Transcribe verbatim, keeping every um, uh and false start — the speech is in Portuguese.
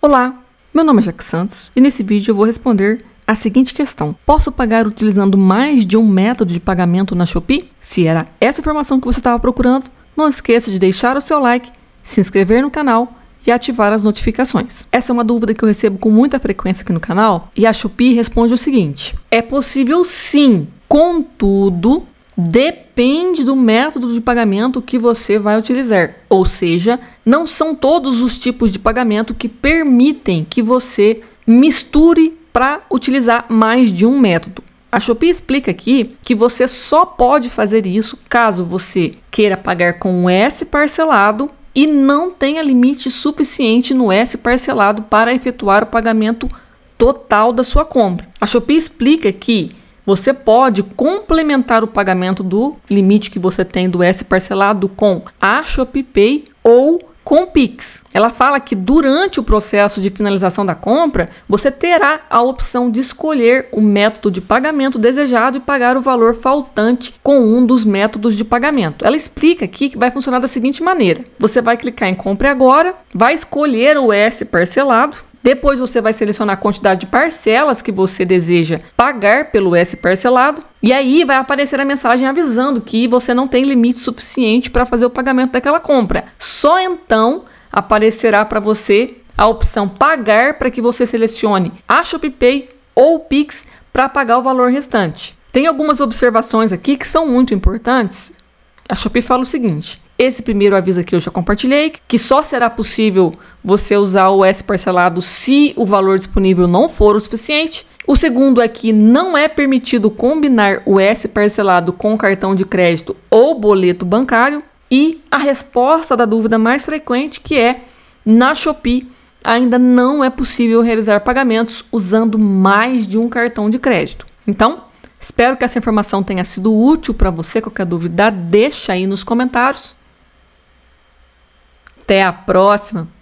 Olá, meu nome é Jaque Santos e nesse vídeo eu vou responder a seguinte questão: posso pagar utilizando mais de um método de pagamento na Shopee? Se era essa informação que você estava procurando, não esqueça de deixar o seu like, se inscrever no canal e ativar as notificações. Essa é uma dúvida que eu recebo com muita frequência aqui no canal e a Shopee responde o seguinte: é possível sim, contudo, depende do método de pagamento que você vai utilizar. Ou seja, não são todos os tipos de pagamento que permitem que você misture para utilizar mais de um método. A Shopee explica aqui que você só pode fazer isso caso você queira pagar com o S parcelado e não tenha limite suficiente no S parcelado para efetuar o pagamento total da sua compra. A Shopee explica que você pode complementar o pagamento do limite que você tem do S parcelado com a ShopeePay ou com Pix. Ela fala que durante o processo de finalização da compra, você terá a opção de escolher o método de pagamento desejado e pagar o valor faltante com um dos métodos de pagamento. Ela explica aqui que vai funcionar da seguinte maneira: você vai clicar em Compre Agora, vai escolher o S parcelado, depois você vai selecionar a quantidade de parcelas que você deseja pagar pelo S parcelado e aí vai aparecer a mensagem avisando que você não tem limite suficiente para fazer o pagamento daquela compra. Só então aparecerá para você a opção pagar para que você selecione a ShopeePay ou o Pix para pagar o valor restante. Tem algumas observações aqui que são muito importantes. A Shopee fala o seguinte: esse primeiro aviso aqui eu já compartilhei, que só será possível você usar o S parcelado se o valor disponível não for o suficiente. O segundo é que não é permitido combinar o S parcelado com cartão de crédito ou boleto bancário. E a resposta da dúvida mais frequente, que é: na Shopee ainda não é possível realizar pagamentos usando mais de um cartão de crédito. Então, espero que essa informação tenha sido útil para você. Qualquer dúvida, deixa aí nos comentários. Até a próxima!